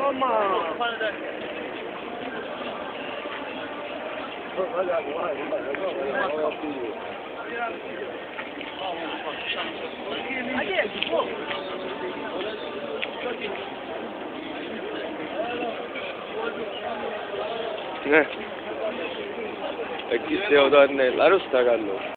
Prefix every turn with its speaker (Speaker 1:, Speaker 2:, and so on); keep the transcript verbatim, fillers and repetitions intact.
Speaker 1: Eh. E chi stiamo tornando? La rosta callo.